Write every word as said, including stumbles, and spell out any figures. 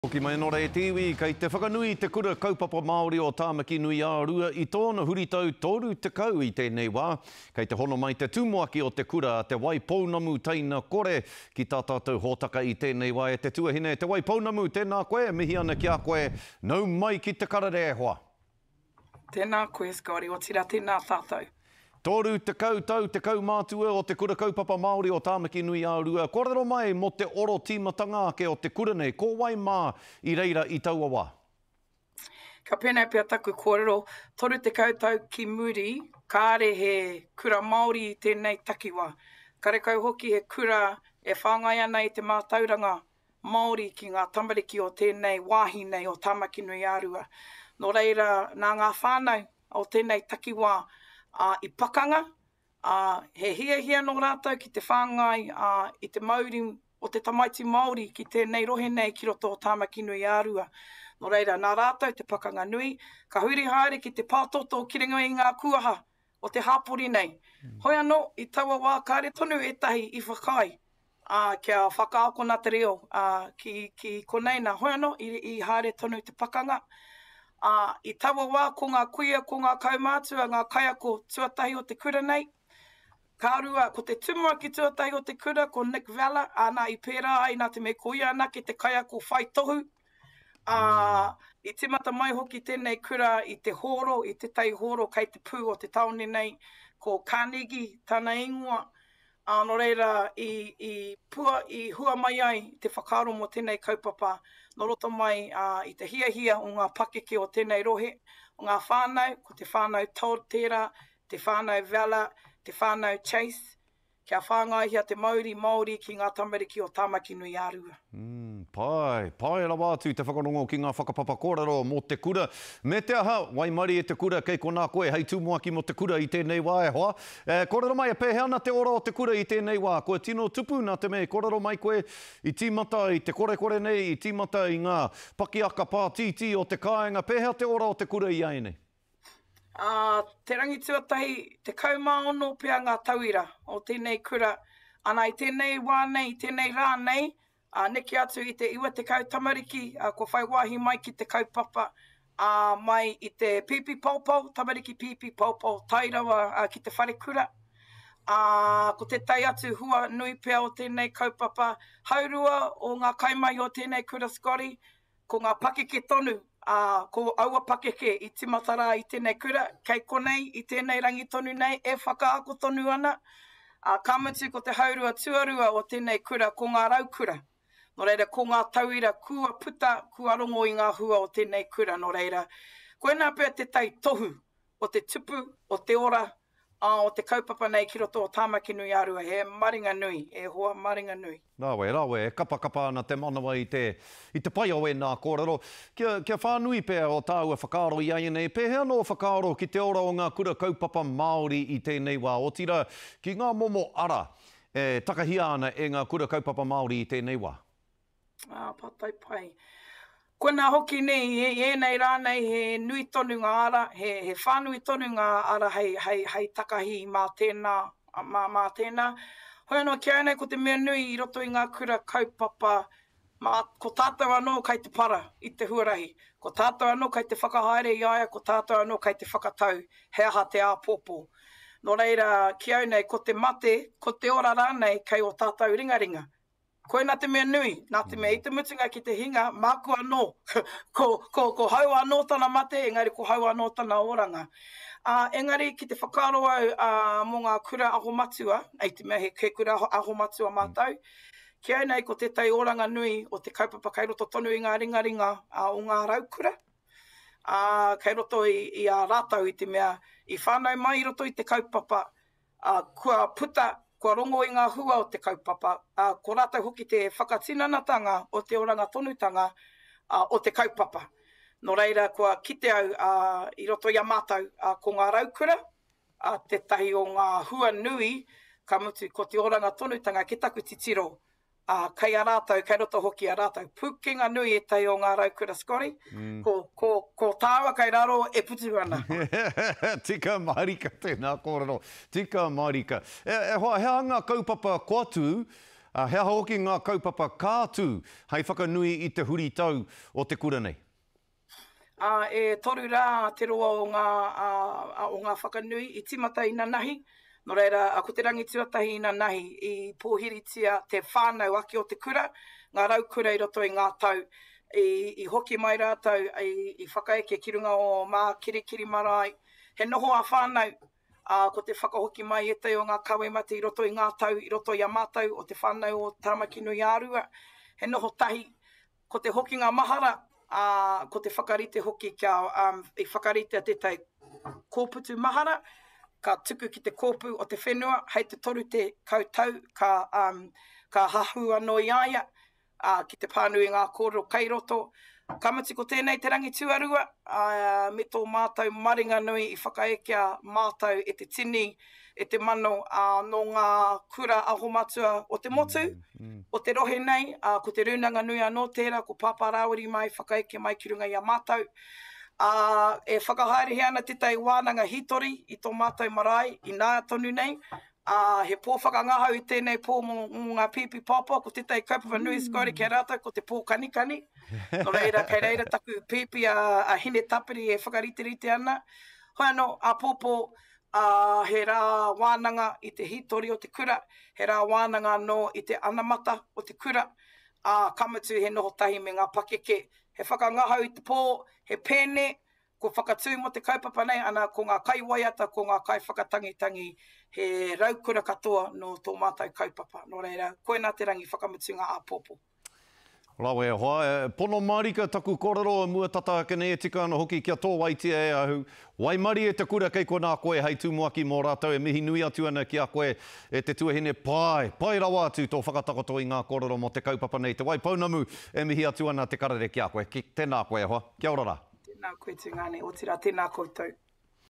Ki mai nora e tiwi, kei te whakanui te Kura Kaupapa Māori o Tamaki Nui A Rua i tōna huritau toru te kau i tēnei wā. Kei te hono mai te Tumuaki o te kura te Waipounamu Teinakore ki tā tātou hōtaka i tēnei wā e te tuahine. Te Waipounamu tēnā koe, mihi ana ki a koe, nau mai ki Te Karere e hoa. Tēnā koe, Skori, o tira tēnā tātou. Tōru te kau tau, te kau mātua o te Kura Kaupapa Māori o Tamaki Nui A Rua. Kōrero mai mo te oro tīmatanga ke o te kura nei, ko wai mā i reira i taua wā. Ka pēnei pia taku kōrero, toru te kau tau ki muri, kāre he kura Māori i tēnei takiwa. Karekau hoki he kura e whāngai ana i te mātauranga Māori ki ngā tamariki o tēnei wāhi nei o Tamaki Nui A Rua. Nō reira, nā ngā whānau o tēnei takiwa, Uh, i pakanga, uh, he hia hia no rātou ki te whāngai uh, i te mauri o te tamaiti Māori ki tēnei rohe nei ki roto o Tamaki Nui A Rua. Nō reira, nā rātou te pakanga nui, ka huri haere ki te pātoto ki ringa i ngā kuaha o te hāpori nei. Mm. Hoi anō, i taua wā kāre tonu e tahi i whakai, uh, kia whakaako nā te reo uh, ki, ki koneina. Hoi anō, i, i haere tonu te pakanga. Uh, I tawa wā ko ngā kuia, ko ngā kaumātua, ngā kaiako tuatahi o te kura nei. Ka rua, ko te Tumuaki tuatahi o te kura, ko Nick Vella, ana i pērā ai nā te me kuia ana ki te kaiako whai tohu. Uh, I timata mai hoki tēnei kura i te horo, i te tai horo kei te pū o te taone nei, ko Kānegi, tāna ingoa. Uh, no reira, i, i pua, i hua mai ai te whakaaro mo tēnei kaupapa, no roto mai uh, i te hia hia o ngā pakeke o tēnei rohe, o ngā whānau, ko te whānau Tōtera, te whānau Vella, te whānau Chase, kia whāngai hia te Māori Māori ki ngā tamariki o Tamaki Nui A Rua. Mm, pai, pai la wātu te whakarongo ki ngā whakapapa kōrero mo te kura. Me te aha, waimari e te kura kei ko nā koe, hei Tumuaki mo te kura i tēnei wā e hoa. E, kōrero mai e pēhe ana te ora o te kura i tēnei wā. Koe tino tupu nā te mei, kōrero mai koe i tīmata i te kore kore nei, i tīmata i ngā pakiaka pātiti o te kāinga. Pēhea te ora o te kura i ai nei. Uh, te rangi tuatahi, te kaumāono pia ngā tauira o tēnei kura. Ana i tēnei wā nei, i tēnei rā nei, uh, neke atu i te iwa te kau tamariki, uh, ko whai wāhi mai ki te kaupapa, uh, mai i te pipi paupau, tamariki pipi paupau, tairawa uh, ki te whare kura. Uh, ko te tai atu hua nui pia o tēnei kaupapa, haurua o ngā kaimai o tēnei kura Skori, ko ngā pakeke tonu. Uh, ko aua pakeke i timatara i tēnei kura, kei konei i tēnei rangi tonu nei, e whakaako tonu ana. Uh, Kamutu ko te haurua tuarua o tēnei kura, ko ngā raukura. No reira, ko ngā tauira, kua puta, kua rongo i ngā hua o tēnei kura, no reira. Koe nā pia te tai tohu o te tupu, o te ora, uh, o te kaupapa nei ki roto o Tamaki Nui A Rua, he maringa nui, e hoa maringa nui. Rāwe, rāwe, e kapa kapa ana te manawa i te, i te pai o e nā kōrero. Kia, kia whānui pēr o tāua whakaaro i ai nei, pēhea no whakaaro ki te ora o ngā Kura Kaupapa Māori i tēnei wā. O tira, ki ngā momo ara, e takahia ana e ngā Kura Kaupapa Māori i tēnei wā. Ah, patai pai. Koe nā hoki nei, e, e nei rānei, he nui tonu ngā ara, he, he whānui tonu ngā ara hei, hei, hei takahi mā tēnā, mā, mā tēnā. Hoi anō kia nei ko te mea nui i roto i ngā kura kaupapa, mā, ko tātou anō kei te para i te huarahi, ko tātou anō kei te whakahaere i aia, ko tātou anō kei te whakatau, he aha te āpōpō. Nō reira, ki au nei, ko te mate, ko te ora rānei kei o tātou ringaringa. Koe nā te mea nui, nā te mea i te mutunga ki te hinga, māku anō, ko, ko, ko hau anō tana mate, engari ko hau anō tana oranga. Uh, engari ki te whakaaro au uh, mō ngā kura aho matua, ei te mea he ke kura aho matua mātau, ki au nei ko te tai oranga nui o te kaupapa kei roto tonu i ngā ringaringa uh, o ngā raukura, uh, kei roto i, i a rātau i te mea, i whānau mai i roto i te kaupapa, uh, kua puta, kua rongo i ngā hua o te kaupapa, uh, ko rātau hoki te whakatinanatanga o te oranga tonutanga uh, o te kaupapa. No reira, kua kite au uh, i roto i a mātau uh, ko ngā raukura, uh, te tahi o ngā hua nui, ka mutu ko te oranga tonutanga ki taku titiro, uh, kei a rātau, kei roto hoki a rātau. Pukenga nui e tahi o ngā raukura Skori, mm. ko, ko, ko tāua kei raro e putu ana. Tika marika tēnā kōrero, tika marika. E, e hoa, he anga kaupapa koatu, Uh, hea hoki ngā kaupapa kātū hei whakanui i te huri tau o te kura nei? Uh, e toru rā te roa o ngā, uh, o ngā whakanui i timata i nā nahi. Nō reira, a ko te rangi tuatahi i nā nahi i pōhiritia te whānau aki o te kura, ngā raukura i roto i ngā tau. I, i hoki mai rātau, i, i whakaeke ki runga o mā kirikiri marae. He noho a whānau, uh, ko te whakahoki mai e te o ngā kawe mate i roto i ngā tau, i roto i a mātau o te whānau o Tamaki Nui A Rua. He noho tahi, ko te hoki ngā mahara, uh, ko te whakarite hoki kia, um, i whakarite a te tai kōputu mahara, ka tuku ki te kōpu o te whenua, hei te toru te kautau, ka, um, ka hahua no i aia, uh, ki te pānui ngā kōrero kairoto. Kamati ko tēnei te rangi tuarua, uh, me tō mātau maringa nui i whakaekea mātau e te tini, e te mano uh, no ngā kura ahomatua o te motu, mm, mm. o te rohe nei, uh, ko te runanga nui anō tērā, ko pāpārawiri mai, whakaeke mai ki runga i a mātau. Uh, e whakahaere ana te tai wānanga hitori i tō mātau marae, i nā tonu nei. Uh, he pō whakangahau i tēnei pō mō, mō ngā pipi pāpā, ko te tai kaupapa nui skori kia rātou, ko te pō kanikani. No reira, kei reira taku pipi a, a hine tapiri e whakariterite ana. Hoi anō, a pōpō, uh, he rā wānanga i te hitori o te kura, he rā wānanga no i te anamata o te kura, uh, kamatu he noho tahi me ngā pakeke. He whakangahau i te pō, he pēne, ko whakatū mo te kaupapa nei, ana ko ngā kaiwaiata, ko ngā kai whakatangitangi, he raukura katoa no tō mātou kaupapa. Nō reira, koe nā te rangi whakamutunga a pōpō. Lawe e hoa, e, pono marika taku kōrero mua tata kene e tika ana hoki kia tō waitia e ahu. Waimari e te kura kei ko nā koe hei Tumuaki mō rātou e mihi nui atu ana ki a koe e te tuahine pai. Pai rawa atu tō whakatakoto i ngā kōrero mo te kaupapa nei. Te Waipounamu e mihi atu ana te karere ki a koe. Ki tēnā koe e hoa. Kia ora rā. Tēnā koe tū ngāne, o tira tēnā koutou.